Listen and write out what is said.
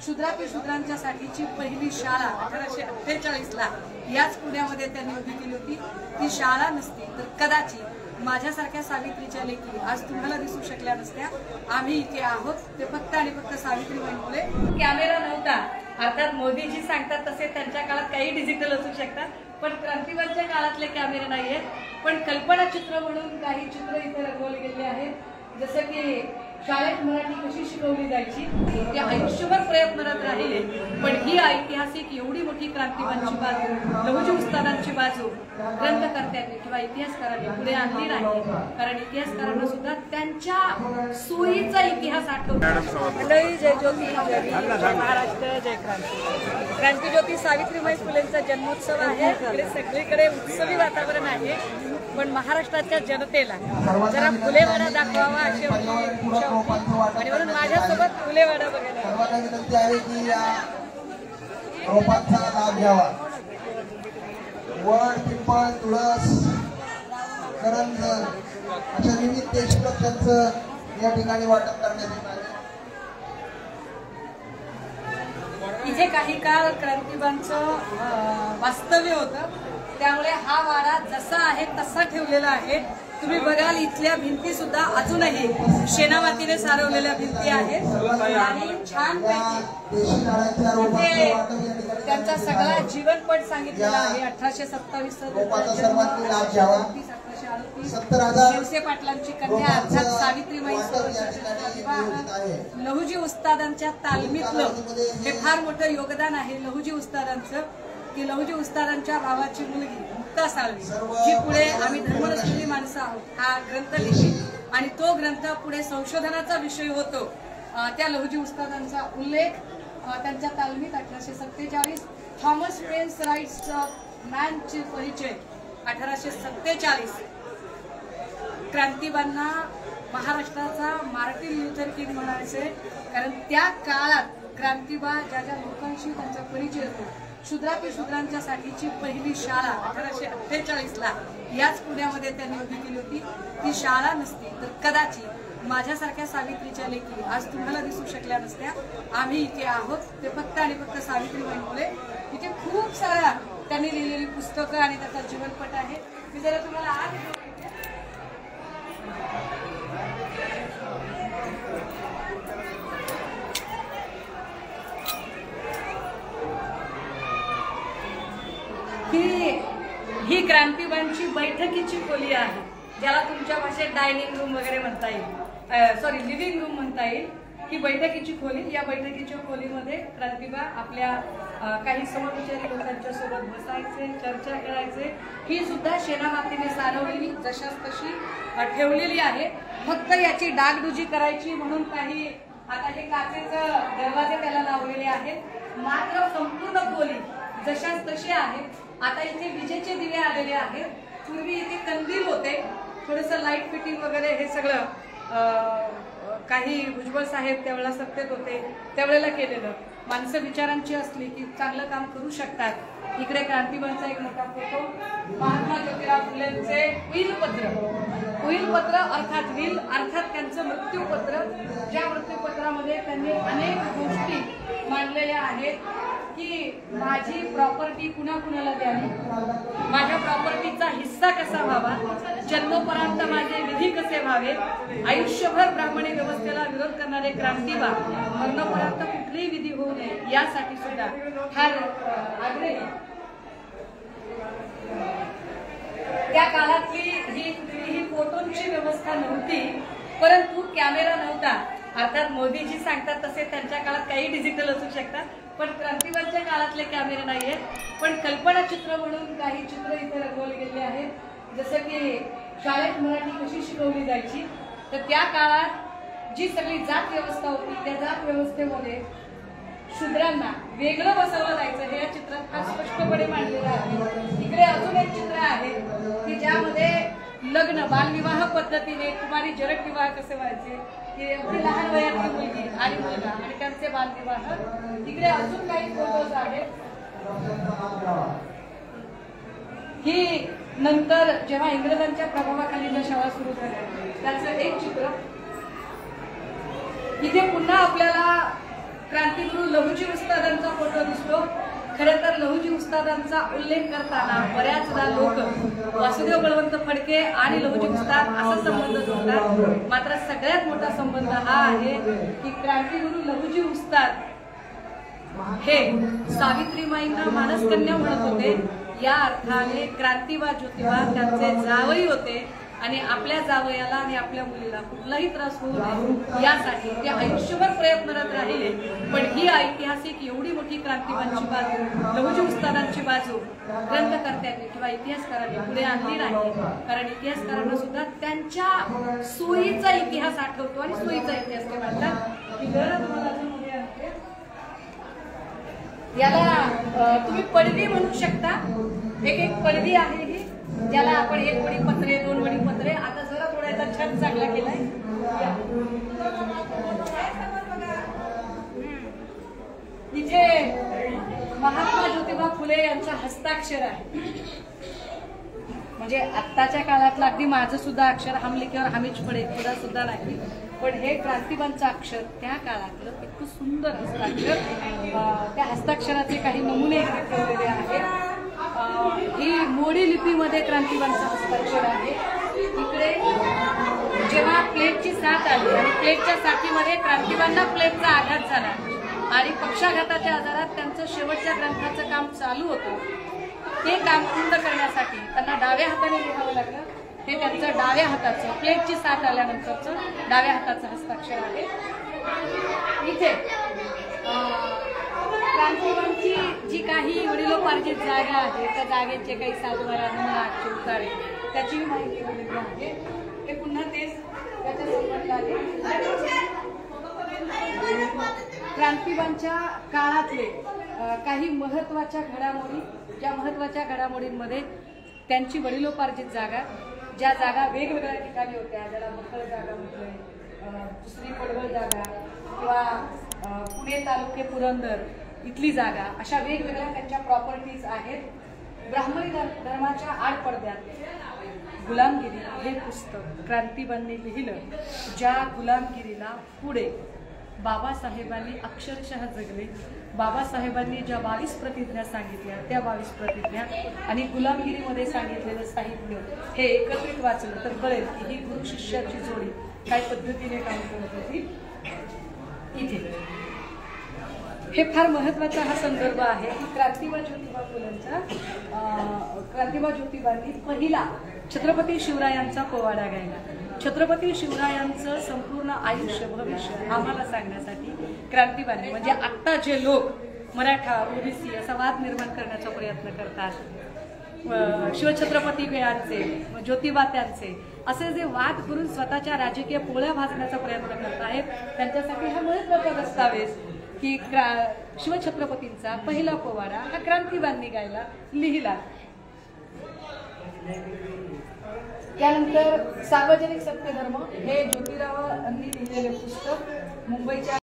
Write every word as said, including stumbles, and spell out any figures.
क्षुद्राती शूद्रांच्या साठीची पहिली शाळा अठराशे अठ्ठेचाळीस ला याच पुण्यामध्ये त्यांनी उभी केली होती। ती शाळा नसती तर कदाचित माझ्यासारख्या सावित्रीच्या लेखी आज तुम्हाला दिसू शकल्या नसत्या। आम्ही इथे आहोत ते फक्त आणि फक्त सावित्रीबाईंमुळे। कॅमेरा नव्हता, अर्थात मोदीजी सांगतात तसे त्यांच्या काळात काही डिजिटल असू शकतात, पण क्रांतिवादच्या काळातले कॅमेरे नाहीये। पण कल्पना चित्र म्हणून काही चित्र इथे रंगवले गेले आहेत, जसं की शाळेत मराठी कशी शिकवली जायची ते आयुष्यभर प्रयत्नरत राहिले। पण ही ऐतिहासिक एवढी मोठी क्रांतिवादची बाजू, लहुजी उस्तादांची बाजू ग्रंथकर्त्यांनी किंवा इतिहासकारांनी पुढे आणली नाही, कारण इतिहासकारांना सुद्धा त्यांच्या सोयीचा इतिहास आठवतो। मंडळी, जय ज्योती महाराष्ट्र, जय क्रांती। क्रांतिज्योती सावित्रीबाई फुलेंचा जन्मोत्सव आहे। इकडे सगळीकडे उत्सवी वातावरण आहे, पण महाराष्ट्राच्या जनतेला जरा फुलेवाडा दाखवावा अशी आणि म्हणून माझ्यासोबत फुलेवाडा बघायला सर्वांना विनंती आहे की या रोपांचा लाभ घ्यावा। वड, पिंपळ, तुळस, करंज अशा विविध देशभक्तांचं या ठिकाणी वाटप करण्यात येत आहे। इथे काही काळ क्रांतिबांचं वास्तव्य होतं, त्यामुळे हा वाडा जसा आहे तसा ठेवलेला आहे। तुम्ही बघाल इथल्या भिंती सुद्धा अजूनही शेणामातीने सारवलेल्या भिंती आहेत आणि छान त्यांचा सगळा जीवनपट सांगितलेला आहे। अठराशे सत्तावीस शिवसे पाटलांची कन्या अर्थात सावित्रीबाई लहुजी उस्तादांच्या तालमीतलं हे फार मोठं योगदान आहे लहुजी उस्तादांचं, की लहुजी उस्तादांच्या भावाची मुलगी मुक्ता साळवी जी पुढे आम्ही धर्मरसलेली माणसं आहोत हा ग्रंथ लिहिली आणि तो ग्रंथ पुढे संशोधनाचा विषय होतो। त्या लहुजी उस्तादांचा उल्लेख त्यांच्या तालमीत अठराशे सत्तेचाळीस थॉमस पेन्स राईट्स ऑफ मॅनचे परिचय अठराशे सत्तेचाळीस क्रांतिबांना महाराष्ट्राचा मार्टिन ल्यूथर किंग म्हणायचे, कारण त्या काळात क्रांतिबा ज्या ज्या लोकांशी त्यांचा परिचय होतो। क्षुद्राती शूद्रांच्या साठीची पहिली शाळा अठराशे अठ्ठेचाळीस ला याच पुण्यामध्ये त्यांनी उभी केली होती। ती शाळा नसती तर कदाचित माझ्यासारख्या सावित्रीच्या लेखी आज तुम्हाला दिसू शकल्या नसत्या। आम्ही इथे आहोत ते फक्त आणि फक्त सावित्रीबाईंमुळे। इथे खूप सारा त्यांनी लिहिलेली पुस्तकं आणि त्याचा जीवनपट आहे। मी जरा तुम्हाला आज ही ही क्रांतिबांची बैठकीची खोली आहे, ज्याला तुमच्या भाषेत डायनिंग रूम वगैरे म्हणता येईल, सॉरी लिव्हिंग रूम म्हणता येईल। ही बैठकीची खोली, या बैठकीच्या खोलीमध्ये क्रांतिबा आपल्या काही समविचारी लोकांच्या सोबत बसायचे, चर्चा करायचे। ही सुद्धा शेणामातीने सारवलेली जशाच तशी ठेवलेली आहे। फक्त याची डागडुजी करायची म्हणून काही आता हे काचेचे दरवाजे त्याला लावलेले आहेत, मात्र संपूर्ण खोली जशाच तशी आहे। आता इथे विजेचे दिवे आलेले आहेत, पूर्वी इथे कंदील होते, थोडंसं लाईट फिटिंग वगैरे हे सगळं काही भुजबळ साहेब त्यावेळेला सत्तेत होते त्यावेळेला केलेलं। माणसं विचारांची असली की चांगलं काम करू शकतात। इकडे क्रांतिबांचा एक मोठा फोटो, महात्मा ज्योतिराव फुलेंचे विलपत्र, विलपत्र अर्थात विल अर्थात त्यांचं मृत्यूपत्र, ज्या मृत्यूपत्रामध्ये त्यांनी अनेक गोष्टी मांडलेल्या आहेत की माझी प्रॉपर्टी कुणा कुणाला द्यावी, माझ्या प्रॉपर्टीचा हिस्सा कसा व्हावा, जन्मपर्यंत माझे विधी कसे व्हावे, आयुष्यभर ब्राह्मणी व्यवस्थेला विरोध करणारे क्रांतिबा मरणापर्यंत कुठलेही विधी होऊ नये यासाठी सुद्धा फार आग्रही। त्या काळातली ही कुठलीही फोटोंची व्यवस्था नव्हती, परंतु कॅमेरा नव्हता, अर्थात मोदीजी सांगतात तसे त्यांच्या काळात काही डिजिटल असू शकतात, पण क्रांतिवादच्या काळातले कॅमेरे नाहीये। पण कल्पना चित्र म्हणून काही चित्र इथे रंगवले गेले आहेत, जसं की शाळेत मराठी कशी शिकवली जायची, तर त्या काळात जी सगळी जात व्यवस्था होती त्या जात व्यवस्थेमध्ये शूद्रांना वेगळं बसवलं जायचं हे या चित्रात फार स्पष्टपणे मांडलेलं आहे। इकडे अजून एक चित्र आहे की ज्यामध्ये लग्न बालविवाह पद्धतीने कुमारी जरक विवाह कसे व्हायचे, की अगदी लहान वयातली मुलगी आणि मुलगा आणि त्यांचे बालविवाह। इकडे अजून काही फोटोज आहेत। ही नंतर जेव्हा इंग्रजांच्या प्रभावाखाली ज्या शाळा सुरू झाल्या त्याचं एक चित्र। इथे पुन्हा आपल्याला क्रांतिगुरू लहुजी उस्तादांचा फोटो दिसतो. खरं तर लहुजी उस्तादांचा उल्लेख करताना बऱ्याचदा लोक वासुदेव बळवंत फडके आणि लहुजी उस्ताद असा संबंध जोडतात. मात्र सगळ्यात मोठा संबंध हा आहे की क्रांतिगुरू लहुजी उस्ताद हे सावित्रीमाईंना मानसकन्या म्हणत होते. या अर्थाने क्रांतिबा ज्योतिबा त्यांचे जावई होते आणि आपल्या जावयाला आणि आपल्या मुलीला कुठलाही त्रास होऊ नये यासाठी ते आयुष्यभर प्रयत्नरत राहिले. पण ही ऐतिहासिक एवढी मोठी क्रांतिबांची बाजू, लहुजी उस्तादांची बाजू ग्रंथकर्त्यांनी किंवा इतिहासकारांनी पुढे आणली नाही. कारण इतिहासकारांना सुद्धा त्यांच्या सोयीचा इतिहास आठवतो आणि सोयीचा इतिहास ते म्हणतात. याला तुम्ही पडवी म्हणू शकता. एक एक पडवी आहे ही, ज्याला आपण एक वडी पत्रे, दोन वडी पत्रे. आता जरा थोडा याचा छंद चांगला केलाय. इथे महात्मा ज्योतिबा फुले यांचा हस्ताक्षर आहे. म्हणजे आत्ताच्या काळातलं अगदी माझं सुद्धा अक्षर हम लिखिवर हमीच पडे सुद्धा सुद्धा नाही, पण हे क्रांतिबांचं अक्षर त्या काळातलं इतकं सुंदर हस्ताक्षर. त्या हस्ताक्षराचे काही नमुने इथे ठेवलेले आहेत. ही मोडी लिपीमध्ये क्रांतिबांचं हस्ताक्षर आहे. इकडे जेव्हा प्लेटची साथ आली आणि प्लेटच्या साथीमध्ये क्रांतिबांना प्लेटचा आघात झाला आणि पक्षाघाताच्या आजारात त्यांचं शेवटच्या ग्रंथाचं काम चालू होतं. ते काम पूर्ण करण्यासाठी त्यांना डाव्या हाताने लिहावं लागलं. हे त्यांचं डाव्या हाताचं प्लेटची साथ आल्यानंतरचं डाव्या हाताचं हस्ताक्षर आहे. इथे क्रांतिबांची जी काही वडिलोपार्जित जागा आहे त्या जागेचे काही सातबारा नमुना चिवताळे त्याची माहिती दिलेली आहे. हे पुन्हा तेच त्याच्या संबंधाने क्रांतिबांच्या काळातले काही महत्वाच्या घडामोडी, ज्या महत्वाच्या घडामोडींमध्ये त्यांची वडिलोपार्जित जागा, ज्या जागा वेगवेगळ्या ठिकाणी होत्या, ज्याला बखळ जागा म्हटलंय, दुसरी पडवळ जागा किंवा पुणे तालुके पुरंदर इथली जागा, अशा वेगवेगळ्या त्यांच्या प्रॉपर्टीज आहेत. ब्राह्मणी धर्माच्या आडपडद्यात गुलामगिरी हे पुस्तक क्रांतिबांनी लिहिलं, ज्या गुलामगिरीला पुढे बाबासाहेबांनी अक्षरशः जगले. बाबासाहेबांनी ज्या बावीस प्रतिज्ञा सांगितल्या त्या बावीस प्रतिज्ञा आणि गुलामगिरीमध्ये सांगितलेलं साहित्य हे एकत्रित वाचलं तर कळेल की ही गुरु शिष्याची जोडी काय पद्धतीने काम करत होती. इथे हे फार महत्वाचा हा संदर्भ आहे की क्रांतिबा ज्योतिबा फुलेंचा क्रांतिबा ज्योतिबांनी पहिला छत्रपती शिवरायांचा पोवाडा गायला. छत्रपती शिवरायांचं संपूर्ण आयुष्य भविष्य आम्हाला सांगण्यासाठी क्रांतिबांनी, म्हणजे आत्ता जे लोक मराठा ओबीसी असा वाद निर्माण करण्याचा प्रयत्न करतात, शिवछत्रपती वेळांचे ज्योतिबा त्यांचे असे जे वाद करून स्वतःच्या राजकीय पोळ्या भाजण्याचा प्रयत्न करत आहेत, त्यांच्यासाठी हा महत्वाचा दस्तावेज की शिवछत्रपतींचा पहिला पोवाडा हा क्रांतिबांनी गायला लिहिला. त्यानंतर सार्वजनिक सत्यधर्म हे ज्योतिरावांनी लिहिलेले पुस्तक मुंबईच्या